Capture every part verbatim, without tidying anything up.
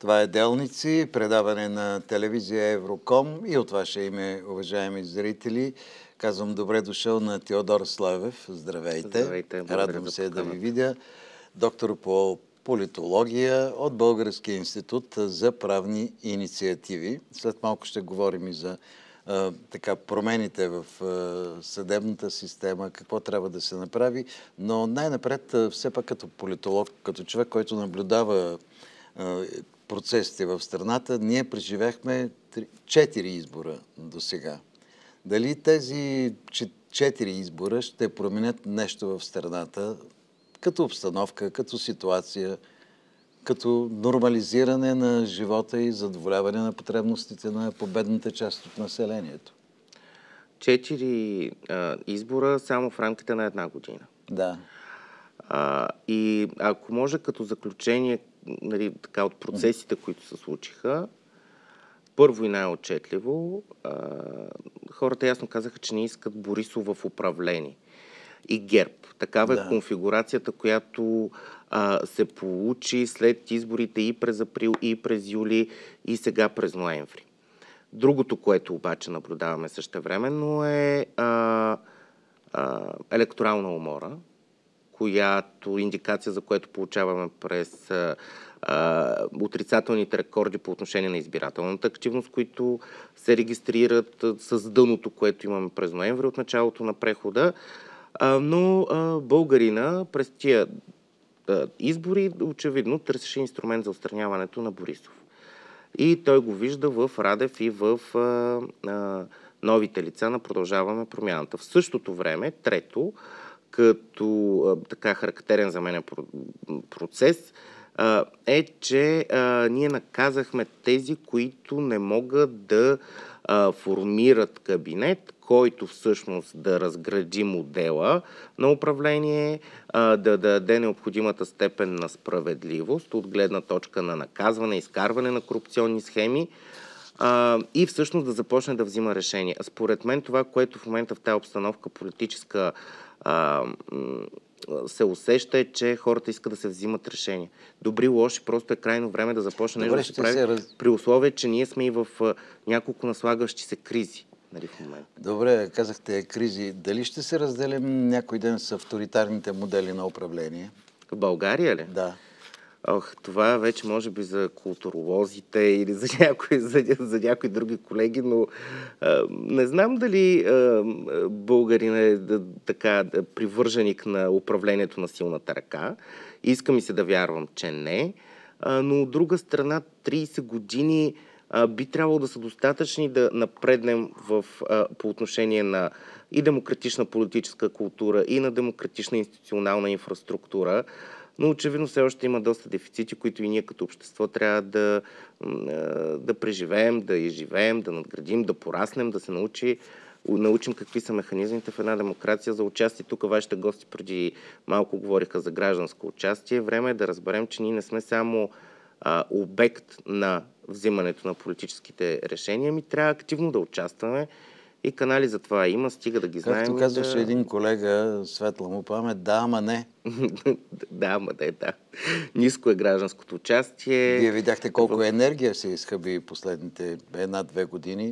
Това е Делници, предаване на телевизия Евроком и от ваше име, уважаеми зрители, казвам добре дошъл на Теодор Славев. Здравейте. Здравейте. Радвам се да ви видя. Доктор по политология от Българския институт за правни инициативи. След малко ще говорим и за а, така, промените в а, съдебната система, какво трябва да се направи, но най-напред, а, все пак като политолог, като човек, който наблюдава а, процесите в страната, ние преживяхме четири избора до сега. Дали тези четири избора ще променят нещо в страната, като обстановка, като ситуация, като нормализиране на живота и задоволяване на потребностите на победната част от населението? Четири а, избора само в рамките на една година. Да. А, и ако може като заключение, нали, така, от процесите, които се случиха, първо и най-отчетливо, а, хората ясно казаха, че не искат Борисов в управление. И ГЕРБ. Такава да. е конфигурацията, която а, се получи след изборите и през април, и през юли, и сега през ноември. Другото, което обаче наблюдаваме същевременно е а, а, електорална умора, която индикация, за което получаваме през а, а, отрицателните рекорди по отношение на избирателната активност, които се регистрират а, с дъното, което имаме през ноември от началото на прехода. А, но а, българина през тия а, избори очевидно търсеше инструмент за отстраняването на Борисов. И той го вижда в Радев и в а, а, новите лица на Продължаваме промяната. В същото време, трето, като а, така характерен за мен процес, а, е, че а, ние наказахме тези, които не могат да а, формират кабинет, който всъщност да разгради модела на управление, а, да даде необходимата степен на справедливост от гледна точка на наказване, изкарване на корупционни схеми а, и всъщност да започне да взима решения. Според мен това, което в момента в тази обстановка политическа а, се усеща, е, че хората искат да се взимат решения. Добри, лоши, просто е крайно време да започне нещо да се прави, се раз... при условие, че ние сме и в а, няколко наслагващи се кризи. Нали, в момента. Добре, казахте кризи. Дали ще се разделим някой ден с авторитарните модели на управление? В България ли? Да. Ох, това вече може би за културолозите или за някои, за, за някои други колеги, но а, не знам дали а, българин е да, така да, привърженик на управлението на силната ръка. Иска ми се да вярвам, че не. А, но от друга страна, трийсет години а, би трябвало да са достатъчни да напреднем в, а, по отношение на и демократична политическа култура, и на демократична институционална инфраструктура. Но очевидно все още има доста дефицити, които и ние като общество трябва да, да преживеем, да изживеем, да надградим, да пораснем, да се научи, научим какви са механизмите в една демокрация за участие. Тук вашите гости преди малко говориха за гражданско участие. Време е да разберем, че ние не сме само а, обект на взимането на политическите решения, ми трябва активно да участваме. И канали за това има, стига да ги знаем. Както казваше да... един колега, светла му памет, да, ама не. да, ама не, да. Ниско е гражданското участие. Вие видяхте колко енергия се изхъби последните една-две години.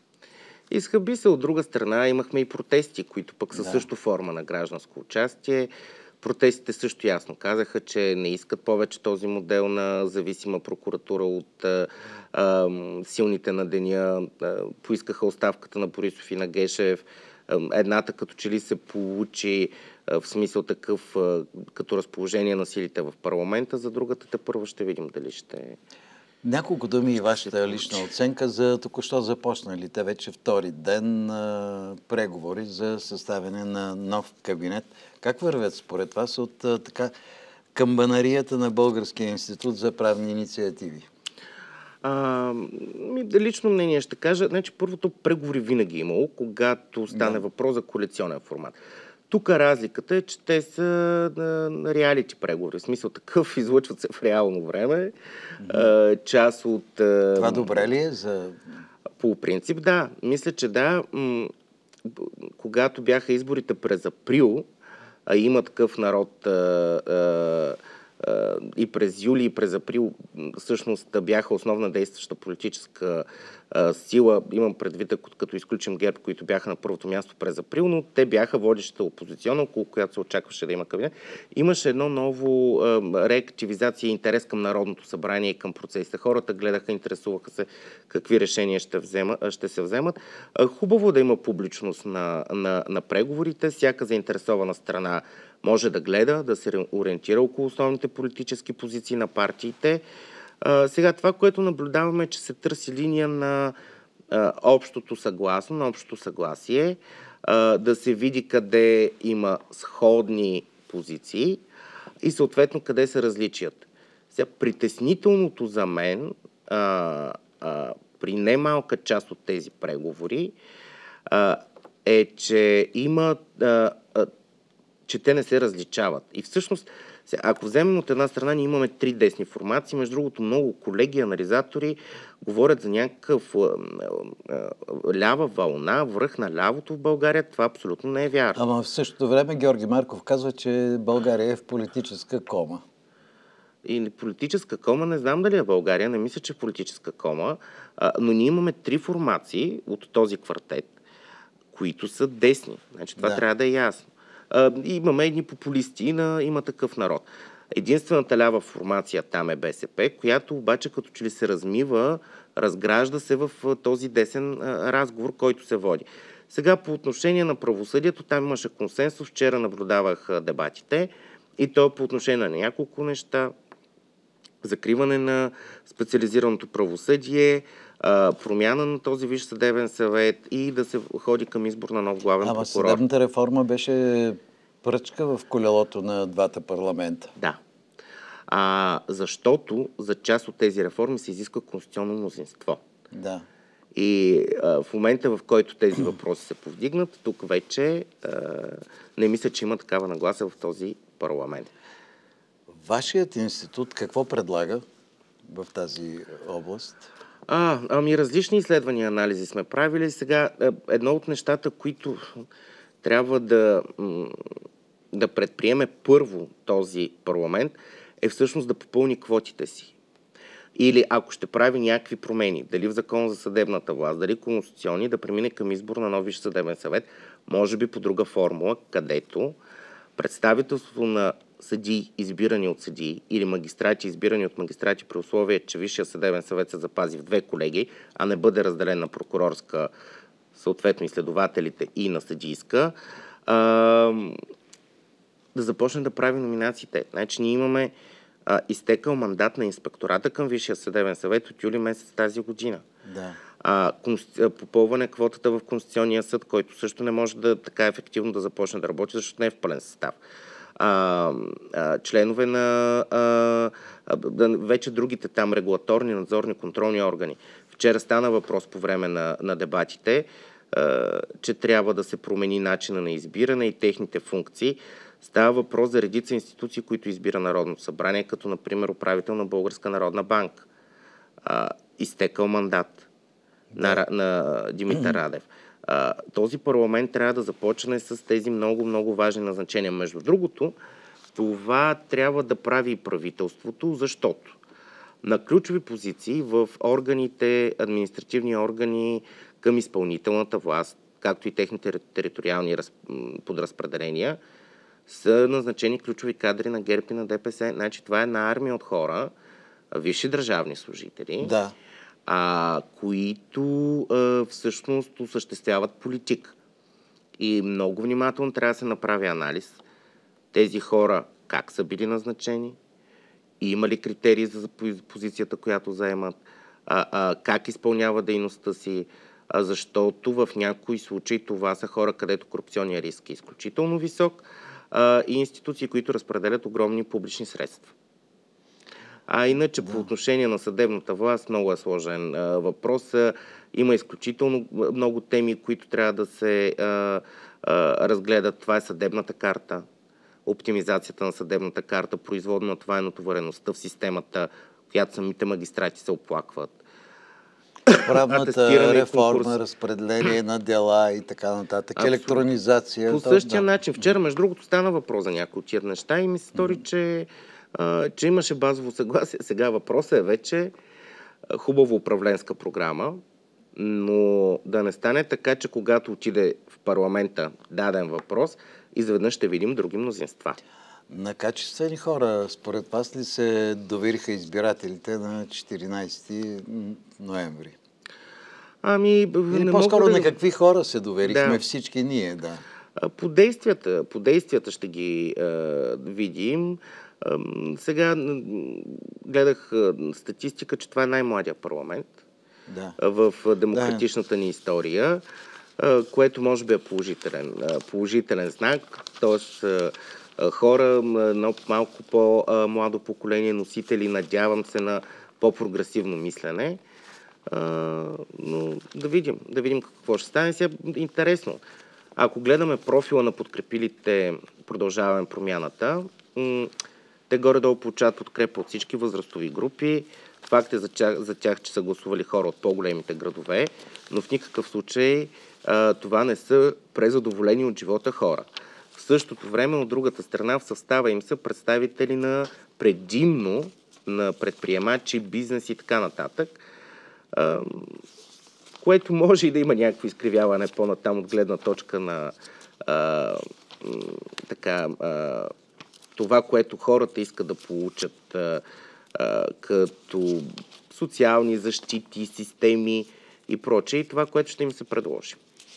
Изхъби се. От друга страна имахме и протести, които пък са да. също форма на гражданско участие. Протестите също ясно казаха, че не искат повече този модел на зависима прокуратура от а, а, силните на деня. А, поискаха оставката на Борисов и на Гешев. А, едната като че ли се получи а, в смисъл такъв а, като разположение на силите в парламента. За другата те първо ще видим дали ще... Няколко думи и вашата лична оценка за току-що започнали. Те вече втори ден а, преговори за съставяне на нов кабинет. Как вървят според вас от а, така камбанарията на Българския институт за правни инициативи? А, лично мнение ще кажа. Значи, първото преговори винаги имало, когато стане да. въпрос за коалиционен формат. Тук разликата е, че те са на, на реалити преговори. В смисъл такъв, излъчват се в реално време. Mm-hmm. А, част от... А... Това добре ли е за... По принцип, да. Мисля, че да. М- когато бяха изборите през април, а има такъв народ... А, а, и през юли, и през април всъщност бяха основна действаща политическа а, сила. Имам предвид, като изключим ГЕРБ, които бяха на първото място през април, но те бяха водещата опозиционна, около която се очакваше да има кабинет. Имаше едно ново а, реактивизация и интерес към Народното събрание и към процесите. Хората гледаха, интересуваха се какви решения ще, взема, ще се вземат. А, хубаво да има публичност на, на, на преговорите. Всяка заинтересована страна може да гледа, да се ориентира около основните политически позиции на партиите. А, сега това, което наблюдаваме, е, че се търси линия на а, общото съгласно, на общото съгласие, а, да се види къде има сходни позиции и съответно къде са различията. Сега, притеснителното за мен а, а, при немалка част от тези преговори а, е, че има а, а, че те не се различават. И всъщност, ако вземем от една страна, ние имаме три десни формации, между другото много колеги, анализатори говорят за някакъв а, а, лява вълна, връх на лявото в България. Това абсолютно не е вярно. Ама в същото време Георги Марков казва, че България е в политическа кома. Или политическа кома, не знам дали е България, не мисля, че е политическа кома, а, но ние имаме три формации от този квартет, които са десни. Значи това да. трябва да е ясно. Uh, имаме едни популисти на Има такъв народ. Единствената лява формация там е БСП, която обаче като че ли се размива, разгражда се в този десен uh, разговор, който се води. Сега по отношение на правосъдието, там имаше консенсус. Вчера наблюдавах uh, дебатите и то по отношение на няколко неща. Закриване на специализираното правосъдие, промяна на този Висш съдебен съвет и да се ходи към избор на нов главен Ама прокурор. съдебната реформа беше пръчка в колелото на двата парламента. Да. А, защото за част от тези реформи се изисква конституционно мнозинство. Да. И а, в момента, в който тези въпроси се повдигнат, тук вече а, не мисля, че има такава нагласа в този парламент. Вашият институт какво предлага в тази област? А, ами различни изследвания и анализи сме правили. Сега едно от нещата, които трябва да, да предприеме първо този парламент, е всъщност да попълни квотите си. Или ако ще прави някакви промени, дали в Закон за съдебната власт, дали конституционни, да премине към избор на нов Висш съдебен съвет, може би по друга формула, където представителството на съдии, избирани от съдии, или магистрати, избирани от магистрати, при условие, че Висшия съдебен съвет се запази в две колегии, а не бъде разделен на прокурорска, съответно изследователите, и на съдийска, а, да започне да прави номинациите. Значи ние имаме а, изтекал мандат на инспектората към Висшия съдебен съвет от юли месец тази година. Да. А, консти... попълване квотата в Конституционния съд, който също не може да така ефективно да започне да работи, защото не е в пълен състав. А, а, членове на а, а, вече другите там регулаторни, надзорни, контролни органи. Вчера стана въпрос по време на, на дебатите, а, че трябва да се промени начина на избиране и техните функции. Става въпрос за редица институции, които избира Народното събрание, като например управител на Българска народна банка. А, изтекал мандат на, на Димитър Радев. А, този парламент трябва да започне с тези много-много важни назначения. Между другото, това трябва да прави и правителството, защото на ключови позиции в органите, административни органи към изпълнителната власт, както и техните териториални раз... подразпределения, са назначени ключови кадри на ГЕРБ и на ДПС. Значи това е една армия от хора, висши държавни служители, да. а, които а, всъщност осъществяват политика. И много внимателно трябва да се направи анализ. Тези хора как са били назначени, има ли критерии за позицията, която заемат, а, а, как изпълнява дейността си, а, защото в някои случаи това са хора, където корупционният риск е изключително висок, а, и институции, които разпределят огромни публични средства. А иначе да. По отношение на съдебната власт много е сложен а, въпрос. А, има изключително много теми, които трябва да се а, а, разгледат. Това е съдебната карта, оптимизацията на съдебната карта, производно на това е натовареността в системата, която самите магистрати се оплакват. Правната реформа, разпределение на дела и така нататък, Абсолютно. електронизация. По същия да. начин. Вчера, между другото, стана въпрос за някои от тия неща и ми се стори, че а, че имаше базово съгласие. Сега въпросът е вече хубава управленска програма, но да не стане така, че когато отиде в парламента даден въпрос, изведнъж ще видим други мнозинства. На качествени хора, според вас ли се довериха избирателите на четиринайсети ноември? Ами, Или не по-скоро мога на да... какви хора се доверихме Да. всички ние, да. По действията, по действията ще ги е, видим. Е, сега м, гледах е, статистика, че това е най-младия парламент Да. е, в демократичната ни история, е, което може би е положителен, е, положителен знак. Тоест, е, е, хора, едно малко по-младо поколение, носители, надявам се, на по-прогресивно мислене. Uh, но да видим, да видим какво ще стане. Сега интересно. Ако гледаме профила на подкрепилите Продължаваме промяната, м- те горе-долу получават подкрепа от всички възрастови групи. Факт е за тях, за тях, че са гласували хора от по-големите градове, но в никакъв случай а, това не са презадоволени от живота хора. В същото време, от другата страна, в състава им са представители на предимно на предприемачи, бизнес и така нататък, което може и да има някакво изкривяване по-натам от гледна точка на а, така, а, това, което хората искат да получат а, а, като социални защити, системи и прочее, и това, което ще им се предложи.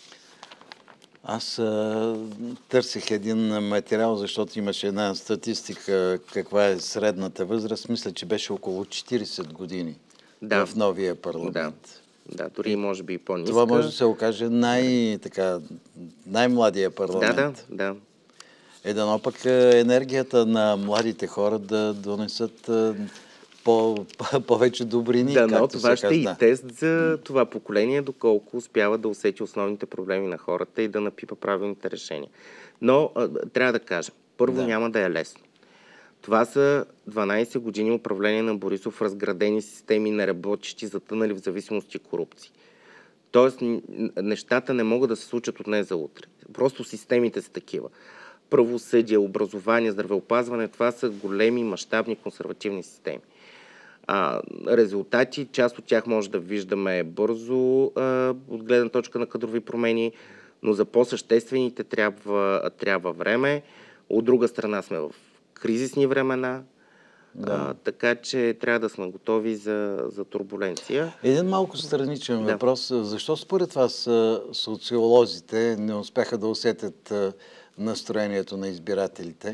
Аз а, търсих един материал, защото имаше една статистика каква е средната възраст. Мисля, че беше около четирийсет години. Да. В новия парламент. Да, да, дори може би и по-ниска. Това може да се окаже най, така, най-младия парламент. Да, да, да. Едно пък енергията на младите хора да донесат по, повече добрини, да, както но това се ще казва. е и тест за това поколение, доколко успява да усети основните проблеми на хората и да напипа правилните решения. Но а, трябва да кажа, първо Да. няма да е лесно. Това са дванайсет години управление на Борисов, разградени системи, неработещи, затънали в зависимост и корупции. Тоест, нещата не могат да се случат от днес за утре. Просто системите са такива. Правосъдие, образование, здравеопазване, това са големи, мащабни, консервативни системи. А, резултати, част от тях може да виждаме бързо а, от гледна точка на кадрови промени, но за по-съществените трябва, трябва време. От друга страна сме в кризисни времена, Да. а, така че трябва да сме готови за, за турбуленция. Един малко страничен Да. въпрос. Защо според вас социолозите не успяха да усетят настроението на избирателите?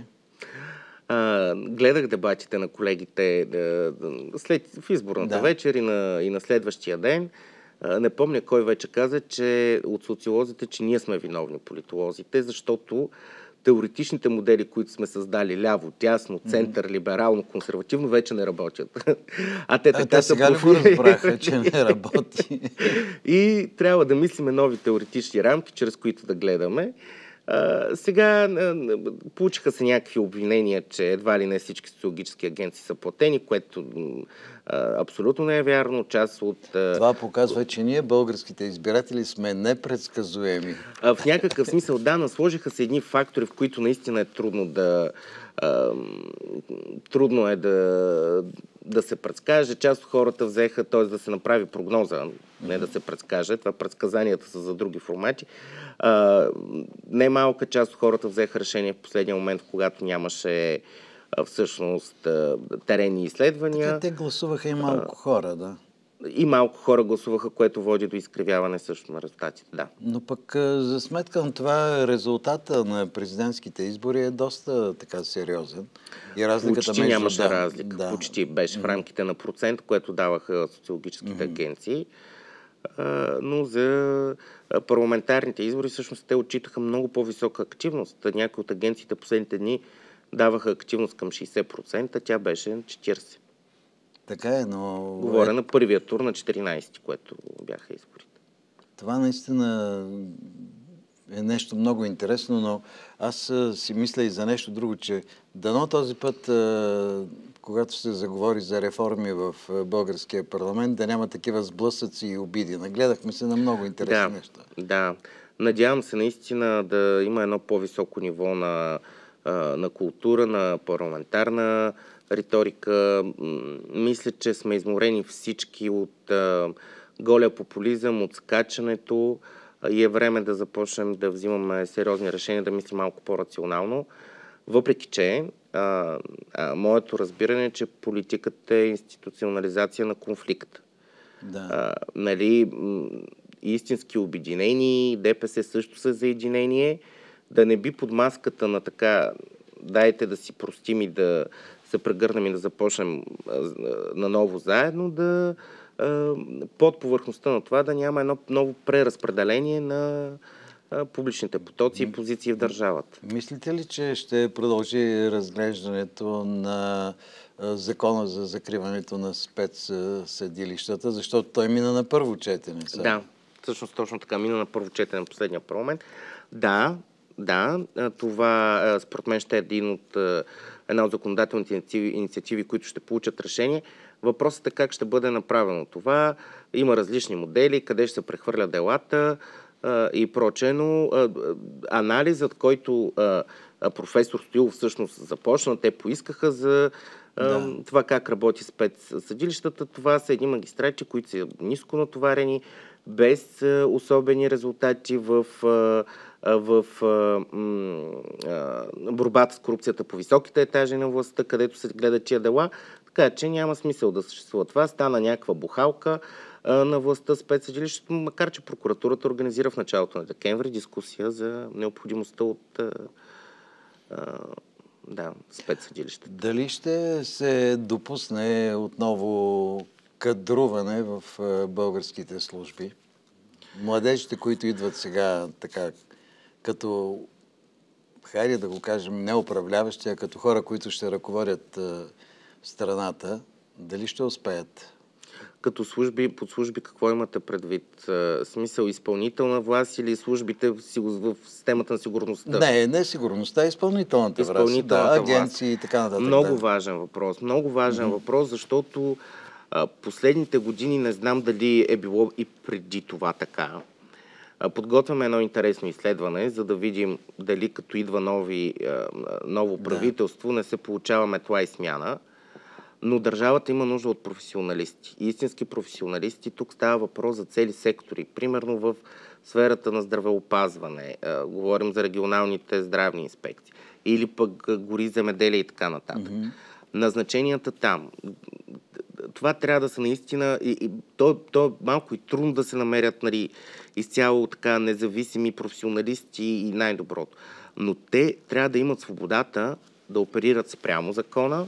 А, гледах дебатите на колегите да, да, след, в изборната Да. вечер и на, и на следващия ден. А, не помня кой вече каза, че от социолозите, че ние сме виновни политолозите, защото теоретичните модели, които сме създали ляво, тясно, център, либерално, консервативно, вече не работят. А те така а, те са сега ли го разбраха, че не работи? И трябва да мислиме нови теоретични рамки, чрез които да гледаме. Uh, сега uh, получиха се някакви обвинения, че едва ли не всички социологически агенции са платени, което uh, абсолютно не е вярно. Част от... Uh, Това показва, че ние, българските избиратели, сме непредсказуеми. Uh, в някакъв смисъл, да, насложиха се едни фактори, в които наистина е трудно да... Uh, трудно е да, да се предскаже. Част от хората взеха, т.е. да се направи прогноза, не да се предскаже. Това предсказанията са за други формати. Uh, Немалка част от хората взеха решение в последния момент, когато нямаше uh, всъщност uh, теренни изследвания. Така, те гласуваха и малко uh, хора, да. И малко хора гласуваха, което води до изкривяване също на резултатите, да. Но пък за сметка на това резултата на президентските избори е доста така сериозен. И разликата Почти между... нямаше да, разлика. Да. Почти беше в рамките на процент, което даваха социологическите mm-hmm. агенции. Uh, но за парламентарните избори всъщност те отчитаха много по-висока активност. Някои от агенциите последните дни даваха активност към шейсет процента, тя беше четирийсет процента. Така е, но... Говоря е... на първия тур на четиринайсети, което бяха изборите. Това наистина е нещо много интересно, но аз си мисля и за нещо друго, че дано този път, когато се заговори за реформи в българския парламент, да няма такива сблъсъци и обиди. Нагледахме се на много интересни да, неща. Да, надявам се наистина да има едно по-високо ниво на, на култура, на парламентарна риторика. Мисля, че сме изморени всички от а, голия популизъм, от скачането и е време да започнем да взимаме сериозни решения, да мислим малко по-рационално. Въпреки че а, а, моето разбиране е, че политиката е институционализация на конфликта. Да. А, нали, истински обединени, ДПС също са за единение, да не би под маската на така дайте да си простим и да се прегърнем и да започнем наново заедно, да под повърхността на това да няма едно ново преразпределение на публичните потоци и позиции в държавата. Мислите ли, че ще продължи разглеждането на закона за закриването на спецсъдилищата, защото той мина на първо четене? Са? Да, всъщност точно така, мина на първо четене на последния парламент. Да, да, това според мен ще е един от, една от законодателните инициативи, инициативи, които ще получат решение. Въпросът е как ще бъде направено това. Има различни модели, къде ще се прехвърлят делата и прочее, но анализът, който професор Стоилов всъщност започна, те поискаха за да. това как работи спецсъдилищата. Това са едни магистрати, които са ниско натоварени, без особени резултати в, в борбата с корупцията по високите етажи на властта, където се гледат тия дела. Така че няма смисъл да съществува това. Стана някаква бухалка на властта спецсъдилището, макар че прокуратурата организира в началото на декември дискусия за необходимостта от да, спецсъдилището. Дали ще се допусне отново кадруване в българските служби? Младежите, които идват сега така, като, хайде да го кажем, не управляващи, а като хора, които ще ръководят страната, дали ще успеят? Като служби, под служби какво имате предвид? Смисъл изпълнителна власт или службите в системата на сигурността? Не, не сигурността, а изпълнителната, изпълнителната власт. Да, агенции и така нататък. Много да. важен въпрос. Много важен mm-hmm. въпрос, защото а, последните години не знам дали е било и преди това така. А, подготвяме едно интересно изследване, за да видим дали като идва нови, а, ново правителство да. не се получава метла и смяна. Но държавата има нужда от професионалисти. Истински професионалисти. Тук става въпрос за цели сектори. Примерно в сферата на здравеопазване. Е, говорим за регионалните здравни инспекции. Или пък гори, земеделие и така нататък. Mm-hmm. Назначенията там. Това трябва да са наистина... И, и, то, то е малко и трудно да се намерят нали, изцяло така независими професионалисти и най-доброто. Но те трябва да имат свободата да оперират спрямо закона,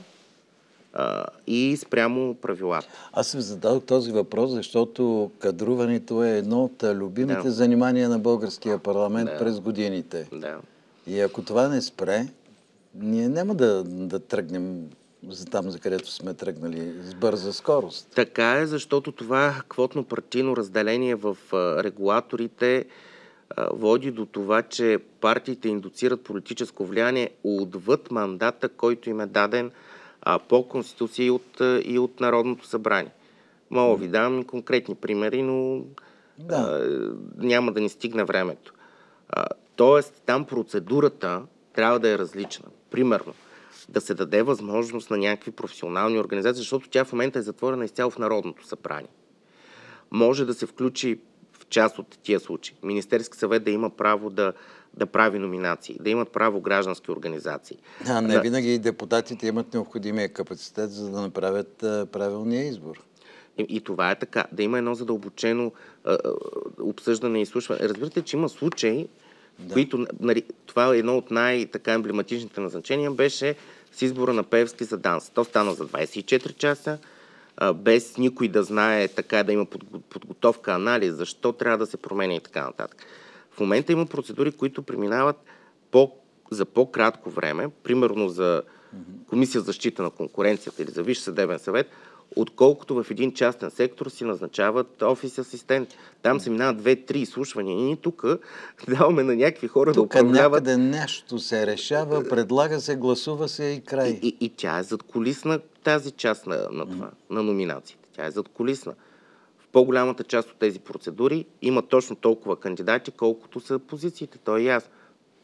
и спрямо правилата. Аз съм задал този въпрос, защото кадруването е едно от любимите да. занимания на българския парламент да. през годините. Да. И ако това не спре, ние няма да, да тръгнем за там, за където сме тръгнали с бърза скорост. Така е, защото това квотно-партийно разделение в регулаторите води до това, че партиите индуцират политическо влияние отвъд мандата, който им е даден а, по Конституция и от, и от Народното събрание. Мога ви дам конкретни примери, но да. а, няма да ни стигне времето. А, тоест, там процедурата трябва да е различна. Примерно, да се даде възможност на някакви професионални организации, защото тя в момента е затворена изцяло в Народното събрание. Може да се включи в част от тия случаи. Министерски съвет да има право да да прави номинации, да имат право граждански организации. А не да... винаги депутатите имат необходимия капацитет, за да направят а, правилния избор. И, и това е така. Да има едно задълбочено а, обсъждане и изслушване. Разбирате, че има случаи, да. които... Нали, това е едно от най-емблематичните назначения, беше с избора на Пеевски за ДАНС. То стана за двайсет и четири часа, а, без никой да знае, така да има подготовка, анализ, защо трябва да се променя и така нататък. В момента има процедури, които преминават по, за по-кратко време, примерно за Комисия за защита на конкуренцията или за Висш съдебен съвет, отколкото в един частен сектор си назначават офис асистент. Там се минават две-три изслушвания. И ние тук даваме на някакви хора тук да управляват... Тук някъде нещо се решава, предлага се, гласува се и край. И, и, и тя е задкулисна тази част на, на това, на номинациите. Тя е задкулисна. В по-голямата част от тези процедури има точно толкова кандидати, колкото са позициите. То е ясно.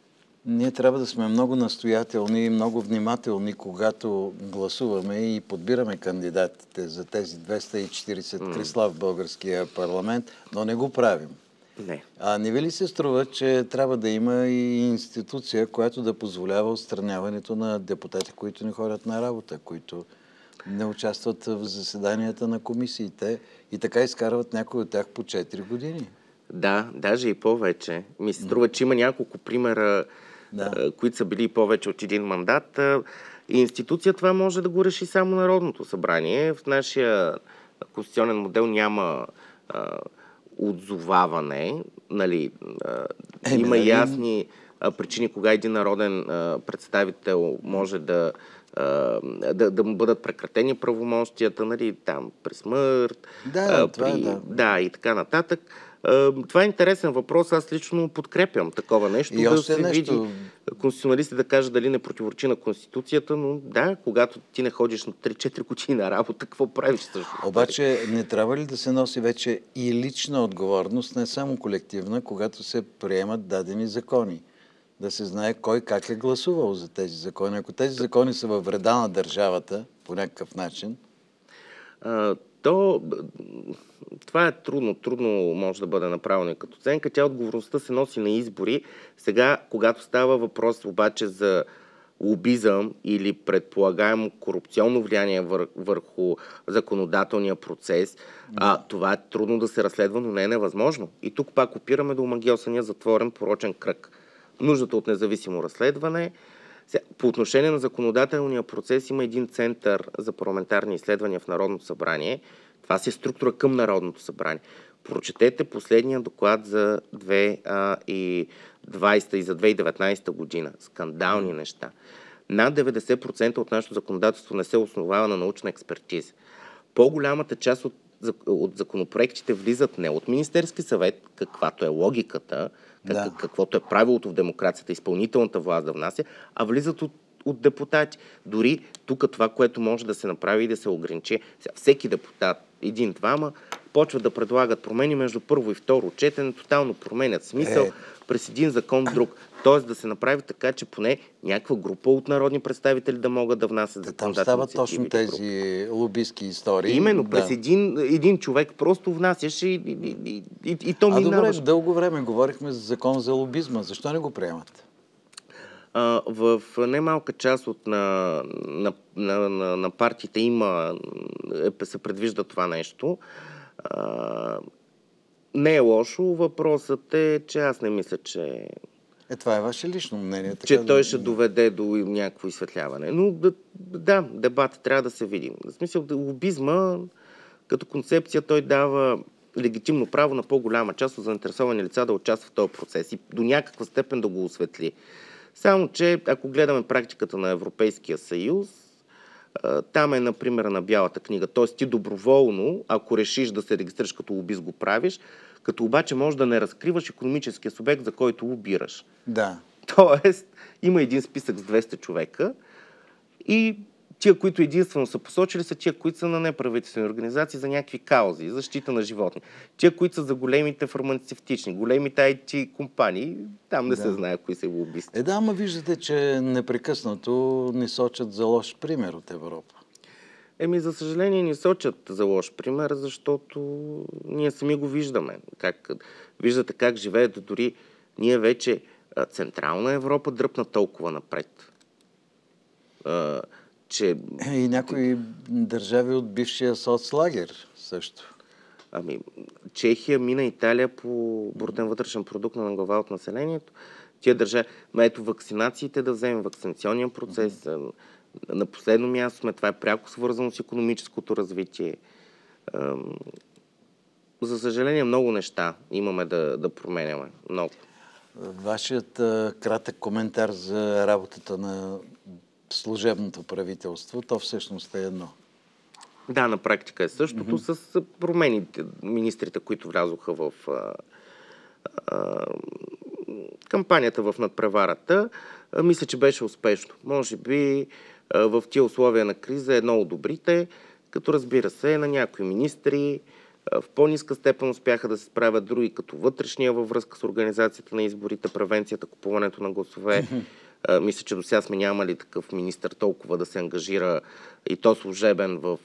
Ние трябва да сме много настоятелни и много внимателни, когато гласуваме и подбираме кандидатите за тези двеста и четирийсет mm. кресла в българския парламент, но не го правим. Не. А не ви ли се струва, че трябва да има и институция, която да позволява отстраняването на депутати, които не ходят на работа, които не участват в заседанията на комисиите и така изкарват някои от тях по четири години? Да, даже и повече. Ми се струва, че има няколко примера, да. които са били повече от един мандат. И институция това може да го реши само Народното събрание. В нашия конституционен модел няма а, отзоваване. Нали, а, е, има нали... ясни а, причини, кога един народен а, представител може да, а, да, да му бъдат прекратени правомощията, нали, там при смърт, да, а, това при, е, да. да, и така нататък. Това е интересен въпрос. Аз лично подкрепям такова нещо. И да още се нещо... види конституционалисти да кажат дали не противоречи на Конституцията, но да, когато ти не ходиш на три-четири години на работа, какво правиш също? Обаче не трябва ли да се носи вече и лична отговорност, не само колективна, когато се приемат дадени закони? Да се знае кой как е гласувал за тези закони. Ако тези закони са във вреда на държавата по някакъв начин... А, то... Това е трудно, трудно може да бъде направено като оценка. Тя отговорността се носи на избори. Сега, когато става въпрос обаче за лобизъм или предполагаемо корупционно влияние вър, върху законодателния процес, а, това е трудно да се разследва, но не е невъзможно. И тук пак опираме до омагьосания затворен порочен кръг. Нуждата от независимо разследване. По отношение на законодателния процес има един център за парламентарни изследвания в Народното събрание. Това си е структура към Народното събрание. Прочетете последния доклад за две хиляди и двадесета и за две хиляди и деветнадесета година. Скандални неща. Над деветдесет процента от нашето законодателство не се основава на научна експертиза. По-голямата част от, от законопроектите влизат не от Министерски съвет, каквато е логиката, да. как, каквото е правилото в демокрацията, изпълнителната власт да внася, а влизат от от депутати. Дори тук това, което може да се направи и да се ограничи. Всеки депутат, един-двама, почват да предлагат промени между първо и второ четене, тотално променят смисъл е... през един закон друг. Тоест да се направи така, че поне някаква група от народни представители да могат да внасят законодателни там стават точно тези лобистки истории. Именно, да. през един, един човек просто внасяше и, и, и, и, и то минаваше. А добре, дълго време говорихме за закон за лобизма. Защо не го приемат? В немалка част от на, на, на, на, на партиите има, се предвижда това нещо. А, не е лошо. Въпросът е, че аз не мисля, че... Е, това е ваше лично мнение. Така че да... той ще доведе до някакво изсветляване. Но да, да дебат трябва да се види. В смисъл, лобизма като концепция той дава легитимно право на по-голяма част от заинтересовани лица да участват в този процес и до някаква степен да го осветли. Само, че ако гледаме практиката на Европейския съюз, там е, например, на Бялата книга. Т.е. ти доброволно, ако решиш да се регистрираш като лобист, го правиш, като обаче можеш да не разкриваш икономическия субект, за който лобираш. Да. Тоест, има един списък с двеста човека и тия, които единствено са посочили, са тия, които са на неправителствени организации за някакви каузи, защита на животни. Тия, които са за големите фармацевтични, големите ай ти компании, там не да. се знае кои са лобисти. Е, да, ама виждате, че непрекъснато ни сочат за лош пример от Европа. Еми, за съжаление, ни сочат за лош пример, защото ние сами го виждаме. Как, виждате как живеят дори ние вече Централна Европа дръпна толкова напред. Че... И някои държави от бившия соцлагер също. Ами, Чехия мина Италия по брутен вътрешен продукт на глава от населението. Тия държави, ето вакцинациите да вземем, вакцинационния процес. Mm-hmm. На последно място сме, това е пряко свързано с икономическото развитие. За съжаление, много неща имаме да, да променяме. Много. Вашият а, кратък коментар за работата на служебното правителство, то всъщност е едно. Да, на практика е същото, mm-hmm. с промените, министрите, които влязоха в а, а, кампанията в надпреварата. А, мисля, че беше успешно. Може би а, в тия условия на криза едно от добрите, като разбира се на някои министри В по-ниска степен успяха да се справят други, като вътрешния във връзка с организацията на изборите, превенцията, купуването на гласове. Мисля, че до сега сме нямали такъв министър толкова да се ангажира и то служебен в,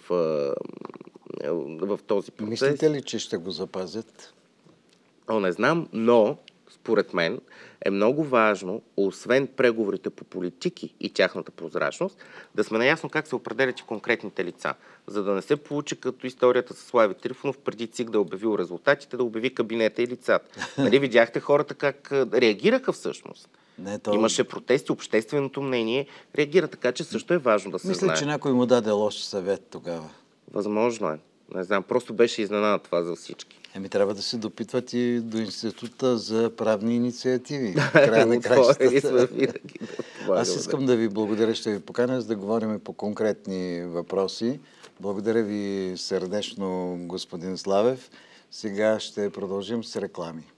в този процес. Мислите ли, че ще го запазят? О, не знам, но според мен е много важно, освен преговорите по политики и тяхната прозрачност, да сме наясно как се определят и конкретните лица. За да не се получи като историята с Слави Трифонов, преди ЦИК да е обявил резултатите, да обяви кабинета и лицата. Нали видяхте хората как реагираха всъщност? Не, то... Имаше протести, общественото мнение реагира, така че също е важно да се Мисля, знае. Мисля, че някой му даде лош съвет тогава. Възможно е. Не знам, просто беше изненада това за всички. Еми, трябва да се допитват и до Института за правни инициативи. Края на кращата. Аз искам да ви благодаря, ще ви поканя, за да говорим по конкретни въпроси. Благодаря ви сърдечно, господин Славев. Сега ще продължим с реклами.